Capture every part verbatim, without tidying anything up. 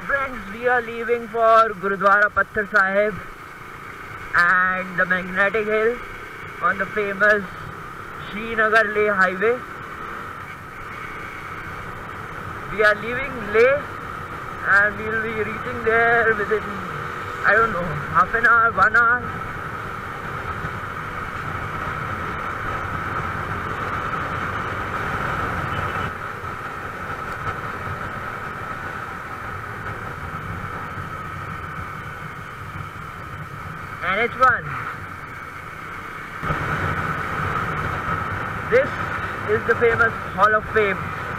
friends, we are leaving for Gurudwara Pathar Sahib and the Magnetic Hill on the famous Srinagar Leh highway. We are leaving Leh and we will be reaching there within, I don't know, half an hour, one hour. N H one. This is the famous Hall of Fame.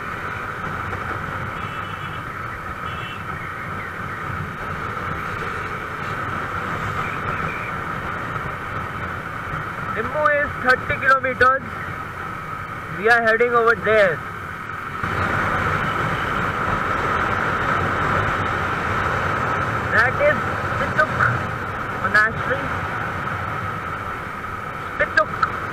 Nimmu is thirty kilometers. We are heading over there. That is Spituk Monastery. Spituk.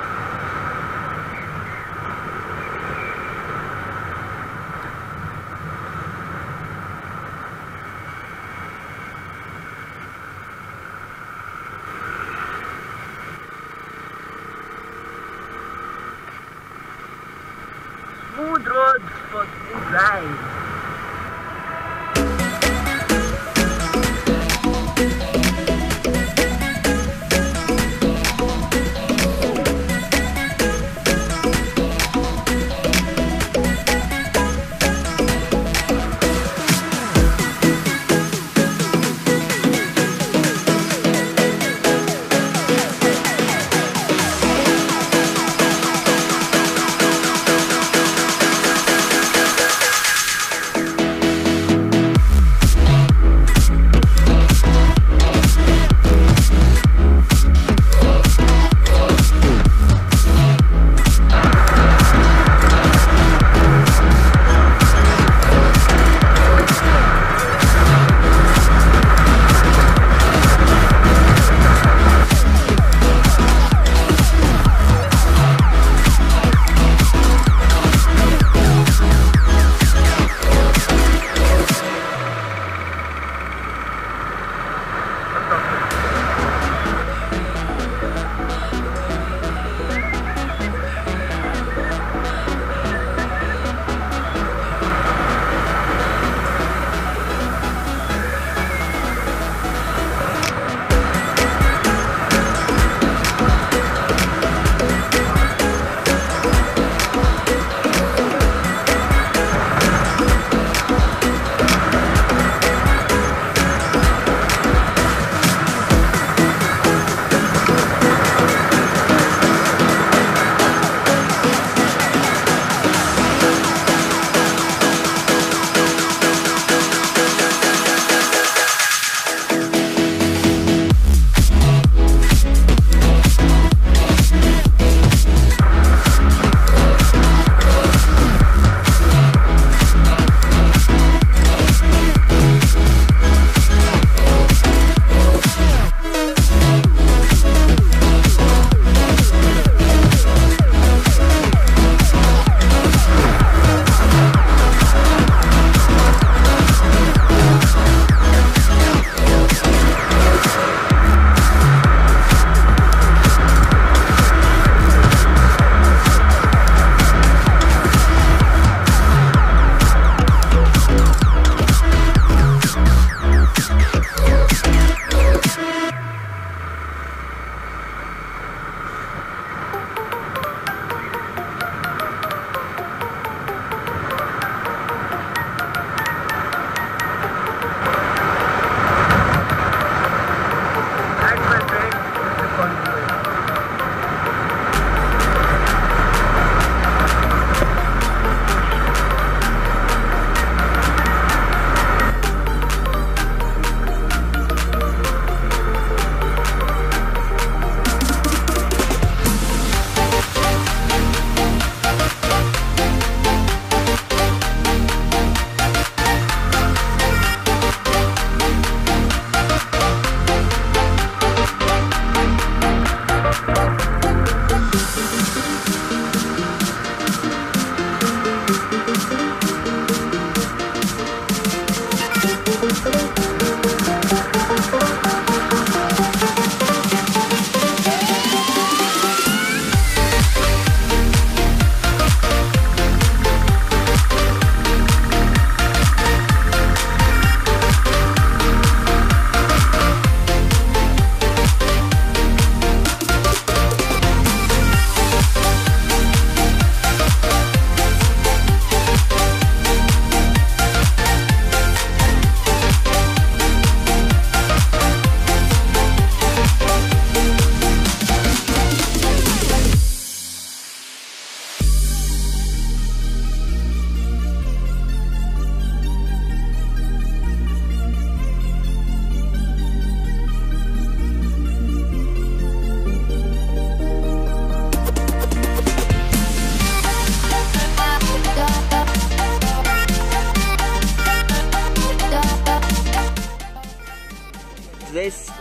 Smooth roads for smooth rides.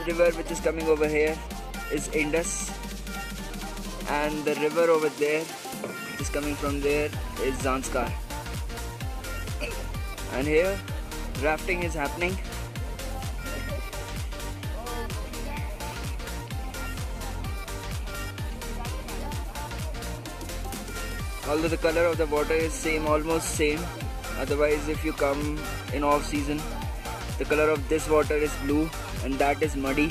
river which is coming over here is Indus, and the river over there is coming from there is Zanskar. And here rafting is happening. Although the color of the water is same, almost same. Otherwise, if you come in off season, the color of this water is blue and that is muddy.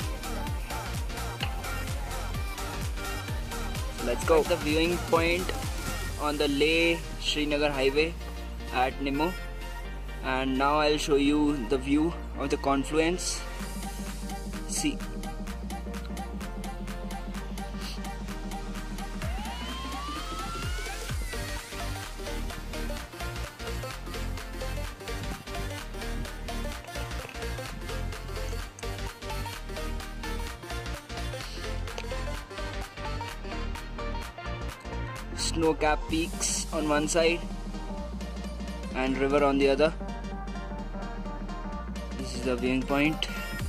So let's go. The viewing point on the Leh Srinagar highway at Nimmu, and now I'll show you the view of the confluence. See. Snow-capped peaks on one side and river on the other. This is the viewing point.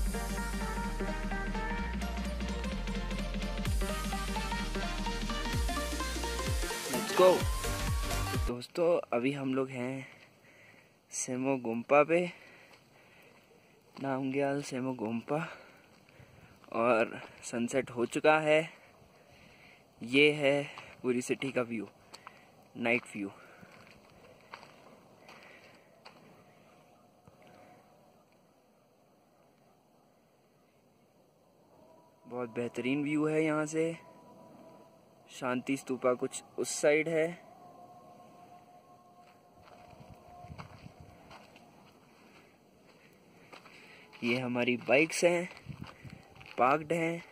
Let's go. तो दोस्तों अभी हम लोग हैं सेमो गोम्पा पे, नामग्याल सेमो गोम्पा, और sunset हो चुका है। ये है पूरी सिटी का व्यू, नाइट व्यू। बहुत बेहतरीन व्यू है यहाँ से। शांति स्तूपा कुछ उस साइड है। ये हमारी बाइक्स हैं, पार्क्ड हैं।